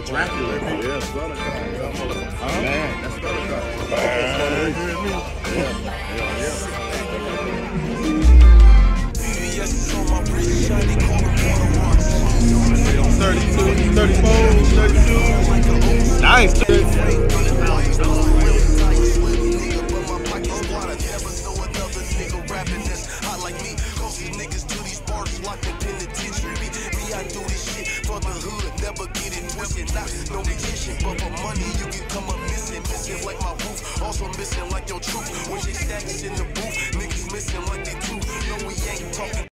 Dracula. Yeah, Southern car. Huh? Man, that's Southern car. You hear me? Yeah. 32, 34, 32. Nice. Never get it twisted, not no magician, but for money you can come up missing like my roof, also missing like your truth. When they stacks in the booth, niggas missing like they do. No, we ain't talking.